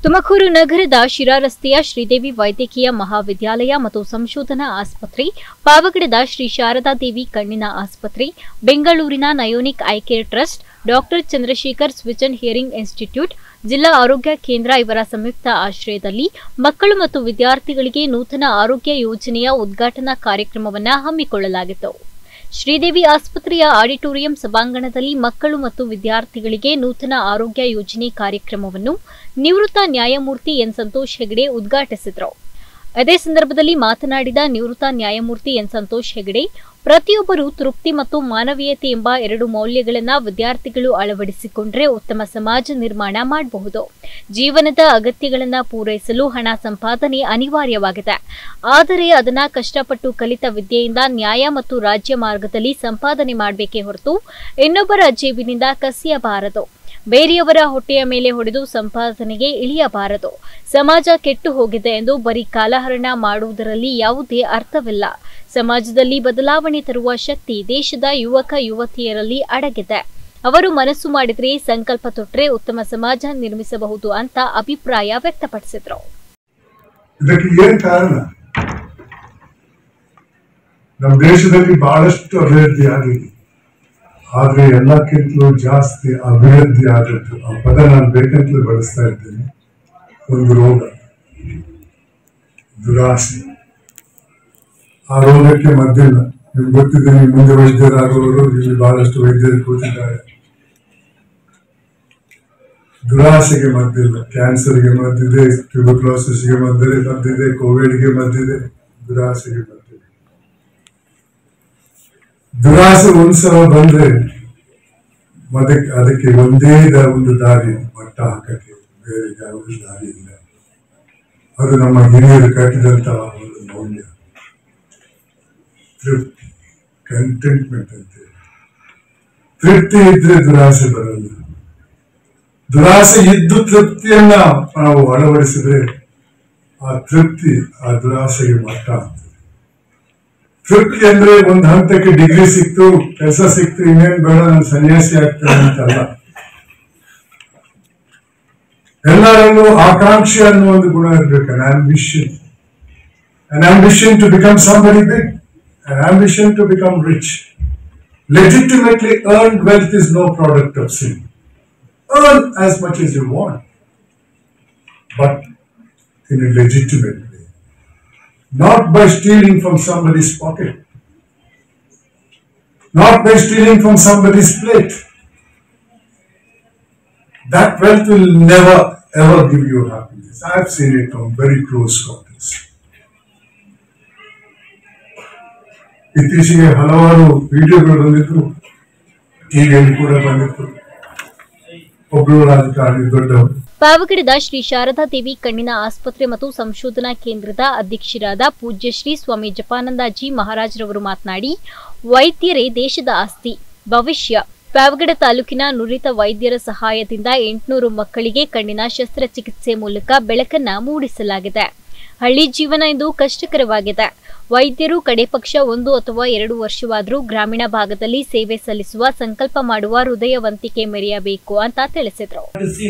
ತುಮಕೂರು ನಗರದ ಶಿರಾ ರಸ್ತೆಯ ಶ್ರೀದೇವಿ ವೈದ್ಯಕೀಯ ಮಹಾವಿದ್ಯಾಲಯ ಮತ್ತು ಸಂಶೋಧನಾ ಆಸ್ಪತ್ರೆ, ಪಾವಗಡದ ಶ್ರೀ ಶಾರದಾದೇವಿ ಕಣ್ಣಿನ ಆಸ್ಪತ್ರೆ, ಬೆಂಗಳೂರಿನ ನಯೋನಿಕ್ eye care trust, doctor Chandrashekar vision hearing institute, ಜಿಲ್ಲಾ ಆರೋಗ್ಯ ಕೇಂದ್ರ ಇವರ ಸಂಯುಕ್ತ ಆಶ್ರಯದಲ್ಲಿ ಮಕ್ಕಳು ಮತ್ತು ವಿದ್ಯಾರ್ಥಿಗಳಿಗೆ ನೂತನ ಆರೋಗ್ಯ ಯೋಜನೆಯ ಉದ್ಘಾಟನಾ ಕಾರ್ಯಕ್ರಮವನ್ನು ಹಮ್ಮಿಕೊಳ್ಳಲಾಗಿತ್ತು. ಶ್ರೀದೇವಿ ಆಸ್ಪತ್ರೆಯ ಆಡಿಟೋರಿಯಂ ಸಭಾಂಗಣದಲ್ಲಿ ಮಕ್ಕಳು ಮತ್ತು ವಿದ್ಯಾರ್ಥಿಗಳಿಗೆ ನೂತನ ಆರೋಗ್ಯ ಯೋಜನೆ ಕಾರ್ಯಕ್ರಮವನ್ನು ನಿವೃತ್ತ ನ್ಯಾಯಮೂರ್ತಿ ಎನ್ ಸಂತೋಷ್ ಹೆಗಡೆ ಉದ್ಘಾಟಿಸಿದರು. ಅದೇ ಸಂದರ್ಭದಲ್ಲಿ ಮಾತನಾಡಿದ ನಿವೃತ್ತ ನ್ಯಾಯಮೂರ್ತಿ ಎನ್ ಸಂತೋಷ್ ಹೆಗಡೆ, ಪ್ರತಿಯೊಬ್ಬರು ತೃಪ್ತಿ ಮತ್ತು ಮಾನವೀಯತೆ ಎಂಬ ಎರಡು ಮೌಲ್ಯಗಳನ್ನು ವಿದ್ಯಾರ್ಥಿಗಳು ಅಳವಡಿಸಿಕೊಂಡರೆ ಉತ್ತಮ ಸಮಾಜ ನಿರ್ಮಾಣ ಮಾಡಬಹುದು. ಜೀವನದ ಅಗತ್ಯಗಳನ್ನು ಪೂರೈಸಲು ಹಣ ಸಂಪಾದನೆ ಅನಿವಾರ್ಯವಾಗಿದೆ. ಆದರೆ ಅದನ್ನ ಕಷ್ಟಪಟ್ಟು ಕಲಿತ ವಿದ್ಯೆಯಿಂದ ನ್ಯಾಯ ಮತ್ತು ರಾಜ್ಯ ಮಾರ್ಗದಲ್ಲಿ ಸಂಪಾದನೆ ಮಾಡಬೇಕೇ ಹೊರತು ಇನ್ನೊಬ್ಬರ ಜೇಬಿನಿಂದ ಕಸಿಯಬಾರದು. ಬೇರೆಯವರ ಹೊಟ್ಟೆಯ ಮೇಲೆ ಹೊಡೆದು ಸಂಪಾದನೆಗೆ ಇಳಿಯಬಾರದು. ಸಮಾಜ ಕೆಟ್ಟು ಹೋಗಿದೆ ಎಂದು ಬರೀ ಕಾಲಹರಣ ಮಾಡುವುದರಲ್ಲಿ ಯಾವುದೇ ಅರ್ಥವಿಲ್ಲ. ಸಮಾಜದಲ್ಲಿ ಬದಲಾವಣೆ ತರುವ ಶಕ್ತಿ ದೇಶದ ಯುವಕ ಯುವತಿಯರಲ್ಲಿ ಅಡಗಿದೆ. ಅವರು ಮನಸ್ಸು ಮಾಡಿದರೆ, ಸಂಕಲ್ಪ ತೊಟ್ಟರೆ ಉತ್ತಮ ಸಮಾಜ ನಿರ್ಮಿಸಬಹುದು ಅಂತ ಅಭಿಪ್ರಾಯ ವ್ಯಕ್ತಪಡಿಸಿದರು. ಇದಕ್ಕೆ ಏನು ಕಾರಣ? ನಮ್ಮ ದೇಶದಲ್ಲಿ ಬಹಳಷ್ಟು ಅಭಿವೃದ್ಧಿ ಆಗಿದೆ, ಆದ್ರೆ ಎಲ್ಲಕ್ಕಿಂತಲೂ ಜಾಸ್ತಿ ಅಭಿವೃದ್ಧಿ ಆದದ್ದು, ಆ ಪದ ನಾನು ಬೇಕಂತಲೇ ಬಳಸ್ತಾ ಇದ್ದೇನೆ, ಒಂದು ರೋಗ, ದುರಾಸೆ. ಆ ರೋಗಕ್ಕೆ ಮದ್ದಿಲ್ಲ. ನಿಮ್ಗೆ ಗೊತ್ತಿದೆ, ನೀವು ಮುಂದೆ ವೈದ್ಯರಾಗುವವರು ಇಲ್ಲಿ ಬಹಳಷ್ಟು ವೈದ್ಯರು ಕೂತಿದ್ದಾರೆ. ದುರಾಸೆಗೆ ಮದ್ದಿಲ್ಲ. ಕ್ಯಾನ್ಸರ್ಗೆ ಮದ್ದಿದೆ, ಟ್ಯೂಬರ್ಕ್ಲೋಸಿಸ್ಗೆ ಮದ್ದಿದೆ, ಕೋವಿಡ್ಗೆ ಮದ್ದಿದೆ, ದುರಾಸೆಗೆ ಮದ್ದಿದೆ. ದುರಾಸೆ ಒಂದ್ಸಲ ಬಂದ್ರೆ ಅದಕ್ಕೆ ಒಂದೇ ಒಂದು ದಾರಿ, ಮಟ್ಟ ಹಾಕಕ್ಕೆ ಬೇರೆ ಯಾವುದೇ ದಾರಿ ಇಲ್ಲ. ಅದು ನಮ್ಮ ಹಿರಿಯರು ಕಟ್ಟಿದಂತಹ ಒಂದು ಮೌಲ್ಯ, ತೃಪ್ತಿ, ಕಂಟೆಂಟ್ಮೆಂಟ್ ಅಂತೇಳಿ. ತೃಪ್ತಿ ಇದ್ರೆ ದುರಾಸೆ ಬರಲ್ಲ. ದುರಾಸೆ ಇದ್ದು ತೃಪ್ತಿಯನ್ನ ನಾವು ಅಳವಡಿಸಿದ್ರೆ ಆ ತೃಪ್ತಿ ಆ ದುರಾಸೆಗೆ ಮಟ್ಟ ಆಗ್ತದೆ. ತೃಪ್ತಿ ಅಂದ್ರೆ ಒಂದು ಹಂತಕ್ಕೆ ಡಿಗ್ರಿ ಸಿಕ್ತು, ಕೆಲಸ ಸಿಕ್ತು, ಇನ್ನೇನ್ ಬೇಡ, ನಾನು ಸನ್ಯಾಸಿ ಆಗ್ತೇನೆ ಅಂತಲ್ಲ. ಎಲ್ಲರಲ್ಲೂ ಆಕಾಂಕ್ಷೆ ಅನ್ನೋ ಒಂದು ಗುಣ ಇರ್ಬೇಕು. an ambition to become somebody big, an ambition to become rich. Legitimately earned wealth is no product of sin. Earn as much as you want, but in a legitimate way. Not by stealing from somebody's pocket, not by stealing from somebody's plate. That wealth will never ever give you happiness. I have seen it from very close quarters. ಇತ್ತೀಚೆಗೆ ಹಲವಾರು ವಿಡಿಯೋಗಳು ಬಂದಿತ್ತು, ಟಿವಿಯಲ್ಲಿ ಕೂಡ ಬಂದಿತ್ತು. ಒಬ್ಬರು ರಾಜಕಾರಣಿ ದೊಡ್ಡವರು ಪಾವಗಡದ ಶ್ರೀ ಶಾರದಾದೇವಿ ಕಣ್ಣಿನ ಆಸ್ಪತ್ರೆ ಮತ್ತು ಸಂಶೋಧನಾ ಕೇಂದ್ರದ ಅಧ್ಯಕ್ಷರಾದ ಪೂಜ್ಯ ಶ್ರೀ ಸ್ವಾಮಿ ಜಪಾನಂದಜಿ ಮಹಾರಾಜರವರು ಮಾತನಾಡಿ, ವೈದ್ಯರೇ ದೇಶದ ಆಸ್ತಿ, ಭವಿಷ್ಯ. ಪಾವಗಡ ತಾಲೂಕಿನ ನುರಿತ ವೈದ್ಯರ ಸಹಾಯದಿಂದ 800 ಮಕ್ಕಳಿಗೆ ಕಣ್ಣಿನ ಶಸ್ತ್ರಚಿಕಿತ್ಸೆ ಮೂಲಕ ಬೆಳಕನ್ನ ಮೂಡಿಸಲಾಗಿದೆ. ಹಳ್ಳಿ ಜೀವನ ಇಂದು ಕಷ್ಟಕರವಾಗಿದೆ. ವೈದ್ಯರು ಕಡೆ ಪಕ್ಷ 1 ಅಥವಾ 2 ವರ್ಷವಾದರೂ ಗ್ರಾಮೀಣ ಭಾಗದಲ್ಲಿ ಸೇವೆ ಸಲ್ಲಿಸುವ ಸಂಕಲ್ಪ ಮಾಡುವ ಹೃದಯವಂತಿಕೆ ಮೆರೆಯಬೇಕು ಅಂತ ತಿಳಿಸಿದ್ರು.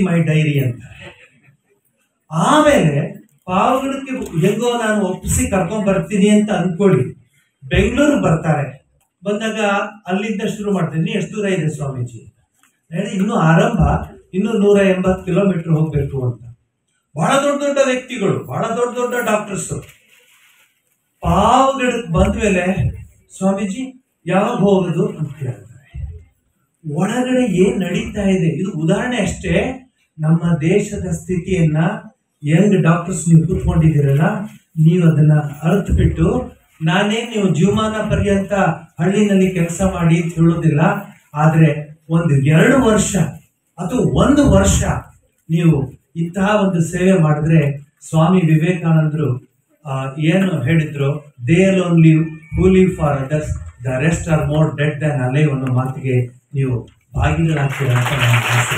ಆಮೇಲೆ ಪಾವಗಡಕ್ಕೆ ಹೆಂಗೋ ನಾನು ಒಪ್ಪಿಸಿ ಕರ್ಕೊಂಡ್ ಬರ್ತೀನಿ ಅಂತ ಅನ್ಕೊಳ್ಳಿ, ಬೆಂಗಳೂರು ಬರ್ತಾರೆ. ಬಂದಾಗ ಅಲ್ಲಿಂದ ಶುರು ಮಾಡ್ತೀನಿ. ಎಷ್ಟು ದೂರ ಇದೆ ಸ್ವಾಮೀಜಿ? ಇನ್ನು ಆರಂಭ, ಇನ್ನು 180 ಕಿಲೋಮೀಟರ್ ಹೋಗ್ಬೇಕು ಅಂತ. ಬಹಳ ದೊಡ್ಡ ದೊಡ್ಡ ವ್ಯಕ್ತಿಗಳು, ಬಹಳ ದೊಡ್ಡ ದೊಡ್ಡ ಡಾಕ್ಟರ್ಸ್ ಪಾವಗಡಕ್ಕೆ ಬಂದ್ಮೇಲೆ, ಸ್ವಾಮೀಜಿ ಯಾವಾಗ ಹೋಗೋದು ಅಂತ ಕೇಳ್ತಾರೆ. ಒಳಗಡೆ ಏನ್ ನಡೀತಾ ಇದೆ, ಇದು ಉದಾಹರಣೆ ಅಷ್ಟೇ. ನಮ್ಮ ದೇಶದ ಸ್ಥಿತಿಯನ್ನ ಯಂಗ್ ಡಾಕ್ಟರ್ಸ್ ನೀವು ಕೂತ್ಕೊಂಡಿದ್ದೀರಲ್ಲ, ನೀವು ಅದನ್ನ ಅರ್ಥ ಬಿಟ್ಟು, ನೀವು ಜೀವಮಾನ ಪರ್ಯಂತ ಹಳ್ಳಿನಲ್ಲಿ ಕೆಲಸ ಮಾಡಿ ಅಂತ ಹೇಳೋದಿಲ್ಲ. ಆದ್ರೆ 1-2 ವರ್ಷ ಅಥವಾ 1 ವರ್ಷ ನೀವು ಇಂತಹ ಒಂದು ಸೇವೆ ಮಾಡಿದ್ರೆ, ಸ್ವಾಮಿ ವಿವೇಕಾನಂದರು ಏನು ಹೇಳಿದ್ರು, they alone live who live for others, the rest are more dead than alive ಅನ್ನೋ ಮಾತಿಗೆ ನೀವು ಭಾಗಿಗಳಾಗ್ತೀರ ಅಂತ ನನ್ನ ಆಸೆ.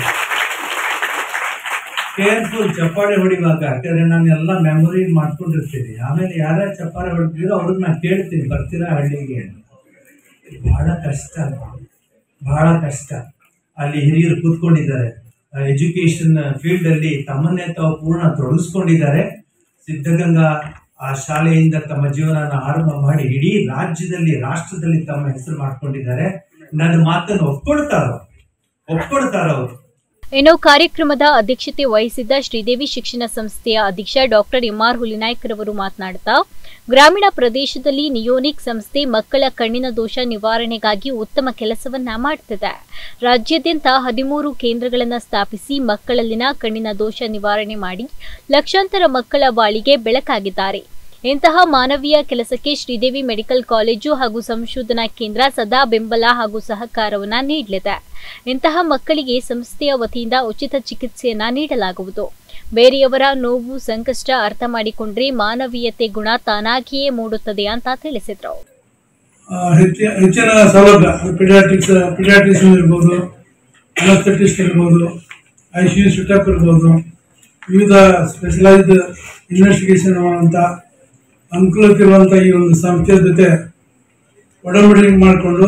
ಕೇರ್ಫುಲ್ ಚಪ್ಪಾಳೆ ಹೊಡಿವಾಗ, ಯಾಕಂದ್ರೆ ನಾನು ಎಲ್ಲ ಮೆಮೊರಿ ಮಾಡ್ಕೊಂಡಿರ್ತೀನಿ. ಆಮೇಲೆ ಯಾರ್ಯಾರು ಚಪ್ಪಾಳೆ ಹೊಡಿತೀರೋ ಅವ್ರಿಗೆ ನಾನು ಕೇಳ್ತೀನಿ, ಬರ್ತೀರಾ ಹಳ್ಳಿಗೆ? ಬಹಳ ಕಷ್ಟ, ಬಹಳ ಕಷ್ಟ. ಅಲ್ಲಿ ಹಿರಿಯರು ಕೂತ್ಕೊಂಡಿದ್ದಾರೆ, ಎಜುಕೇಶನ್ ಫೀಲ್ಡ್ ಅಲ್ಲಿ ತಮ್ಮನ್ನೇ ತಾವು ಪೂರ್ಣ ತೊಡಗಿಸ್ಕೊಂಡಿದ್ದಾರೆ. ಸಿದ್ಧಗಂಗಾ ಆ ಶಾಲೆಯಿಂದ ತಮ್ಮ ಜೀವನನ ಆರಂಭ ಮಾಡಿ ಇಡೀ ರಾಜ್ಯದಲ್ಲಿ, ರಾಷ್ಟ್ರದಲ್ಲಿ ತಮ್ಮ ಹೆಸರು ಮಾಡ್ಕೊಂಡಿದ್ದಾರೆ. ನನ್ನ ಮಾತನ್ನು ಒಪ್ಕೊಳ್ತಾರ ಅವರು. ಇನ್ನು ಕಾರ್ಯಕ್ರಮದ ಅಧ್ಯಕ್ಷತೆ ವಹಿಸಿದ್ದ ಶ್ರೀದೇವಿ ಶಿಕ್ಷಣ ಸಂಸ್ಥೆಯ ಅಧ್ಯಕ್ಷ ಡಾಕ್ಟರ್ ಎಂಆರ್ ಹುಲಿನಾಯ್ಕರ್ ಅವರು ಮಾತನಾಡುತ್ತಾ, ಗ್ರಾಮೀಣ ಪ್ರದೇಶದಲ್ಲಿ ನಿಯೋನಿಕ್ ಸಂಸ್ಥೆ ಮಕ್ಕಳ ಕಣ್ಣಿನ ದೋಷ ನಿವಾರಣೆಗಾಗಿ ಉತ್ತಮ ಕೆಲಸವನ್ನ ಮಾಡುತ್ತಿದೆ. ರಾಜ್ಯಾದ್ಯಂತ 13 ಕೇಂದ್ರಗಳನ್ನು ಸ್ಥಾಪಿಸಿ ಮಕ್ಕಳಲ್ಲಿನ ಕಣ್ಣಿನ ದೋಷ ನಿವಾರಣೆ ಮಾಡಿ ಲಕ್ಷಾಂತರ ಮಕ್ಕಳ ಬಾಳಿಗೆ ಬೆಳಕಾಗಿದ್ದಾರೆ. ಇಂತಹ ಮಾನವೀಯ ಕೆಲಸಕ್ಕೆ ಶ್ರೀದೇವಿ ಮೆಡಿಕಲ್ ಕಾಲೇಜು ಹಾಗೂ ಸಂಶೋಧನಾ ಕೇಂದ್ರ ಸದಾ ಬೆಂಬಲ ಹಾಗೂ ಸಹಕಾರವನ್ನ ನೀಡಲಿದೆ. ಇಂತಹ ಮಕ್ಕಳಿಗೆ ಸಂಸ್ಥೆಯ ವತಿಯಿಂದ ಉಚಿತ ಚಿಕಿತ್ಸೆಯನ್ನ ನೀಡಲಾಗುವುದು. ಬೇರೆಯವರ ನೋವು ಸಂಕಷ್ಟ ಅರ್ಥ ಮಾಡಿಕೊಂಡ್ರೆ ಮಾನವೀಯತೆ ಗುಣ ತಾನಾಗಿಯೇ ಮೂಡುತ್ತದೆ ಅಂತ ತಿಳಿಸಿದ್ರು. ಹೆಚ್ಚಿನ ಸೌಲಭ್ಯ ಪಿಡಿಯಾಟ್ರಿಷಿಯನ್ ಇರ್ಬೋದು, ಅನಸ್ಥೆಟಿಸ್ಟ್ ಇರ್ಬೋದು, ICU ಸೆಟಪ್ ಇರ್ಬೋದು, ವಿವಿಧ ಸ್ಪೆಷಲೈಸ್ಡ್ ಇನ್ವೆಸ್ಟಿಗೇಷನ್ ಮಾಡುವಂಥ ಅನುಕೂಲಕ್ಕಿರುವಂಥ ಈ ಒಂದು ಸಂಸ್ಥೆಯ ಜೊತೆ ಒಡಂಬಡಿಕೆ ಮಾಡಿಕೊಂಡು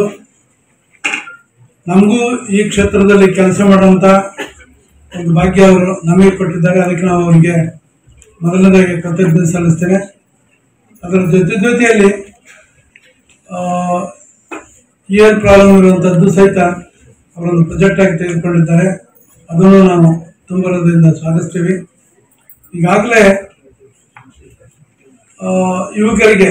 ನಮಗೂ ಈ ಕ್ಷೇತ್ರದಲ್ಲಿ ಕೆಲಸ ಮಾಡುವಂಥ ಒಂದು ಭಾಗ್ಯ ಅವರು ನಮಗೆ ಕೊಟ್ಟಿದ್ದಾರೆ. ಅದಕ್ಕೆ ನಾವು ಅವರಿಗೆ ಮೊದಲನೇದಾಗಿ ಕೃತಜ್ಞತೆ ಸಲ್ಲಿಸ್ತೇನೆ. ಅದರ ಜೊತೆಯಲ್ಲಿ ಇಯರ್ ಪ್ರಾಬ್ಲಮ್ ಇರುವಂಥದ್ದು ಸಹಿತ ಅವರೊಂದು ಪ್ರಾಜೆಕ್ಟ್ ಆಗಿ ತೆಗೆದುಕೊಂಡಿದ್ದಾರೆ. ಅದನ್ನು ನಾವು ತುಂಬ ಹೃದಯದಿಂದ ಸ್ವಾಗತಿಸ್ತೀವಿ. ಈಗಾಗಲೇ ಯುವಕರಿಗೆ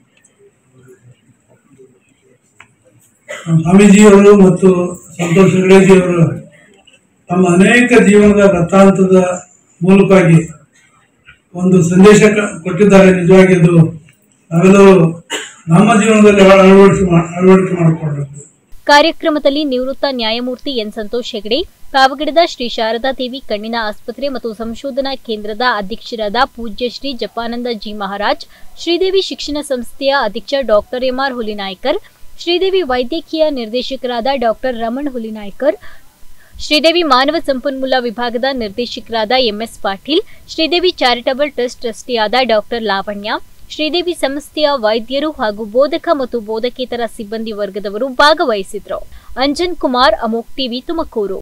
ಸ್ವಾಮೀಜಿಯವರು ಮತ್ತು ಸಂತೋಷ್ ಹೆಗಡೆಜಿಯವರು ತಮ್ಮ ಅನೇಕ ಜೀವನದ ವೃತ್ತಾಂತದ ಮೂಲಕವಾಗಿ ಒಂದು ಸಂದೇಶ ಕೊಟ್ಟಿದ್ದಾರೆ. ನಿಜವಾಗಿ ಅದು ನಾವೆಲ್ಲರೂ ನಮ್ಮ ಜೀವನದಲ್ಲಿ ಅಳವಡಿಕೆ ಮಾಡಿಕೊಳ್ಳಬೇಕು. ಕಾರ್ಯಕ್ರಮದಲ್ಲಿ ನಿವೃತ್ತ ನ್ಯಾಯಮೂರ್ತಿ ಎನ್ ಸಂತೋಷ್ ಹೆಗಡೆ, ಪಾವಗಡದ ಶ್ರೀ ಶಾರದಾ ದೇವಿ ಕಣ್ಣಿನ ಆಸ್ಪತ್ರೆ ಮತ್ತು ಸಂಶೋಧನಾ ಕೇಂದ್ರದ ಅಧ್ಯಕ್ಷರಾದ ಪೂಜ್ಯ ಶ್ರೀ ಜಪಾನಂದ ಜಿ ಮಹಾರಾಜ್, ಶ್ರೀದೇವಿ ಶಿಕ್ಷಣ ಸಂಸ್ಥೆಯ ಅಧ್ಯಕ್ಷ ಡಾಕ್ಟರ್ ಎಂಆರ್ ಹುಲಿನಾಯ್ಕರ್, ಶ್ರೀದೇವಿ ವೈದ್ಯಕೀಯ ನಿರ್ದೇಶಕರಾದ ಡಾಕ್ಟರ್ ರಮಣ್ ಹುಲಿನಾಯ್ಕರ್, ಶ್ರೀದೇವಿ ಮಾನವ ಸಂಪನ್ಮೂಲ ವಿಭಾಗದ ನಿರ್ದೇಶಕರಾದ MS Patil, Sridevi charitable trust ಟ್ರಸ್ಟಿಯಾದ ಡಾಕ್ಟರ್ ಲಾವಣ್ಯ, ಶ್ರೀದೇವಿ ಸಂಸ್ಥೆಯ ವೈದ್ಯರು ಹಾಗೂ ಬೋಧಕ ಮತ್ತು ಬೋಧಕೇತರ ಸಿಬ್ಬಂದಿ ವರ್ಗದವರು ಭಾಗವಹಿಸಿದ್ರು. ಅಂಜನ್ ಕುಮಾರ್, ಅಮೋಕ್ ಟಿವಿ, ತುಮಕೂರು.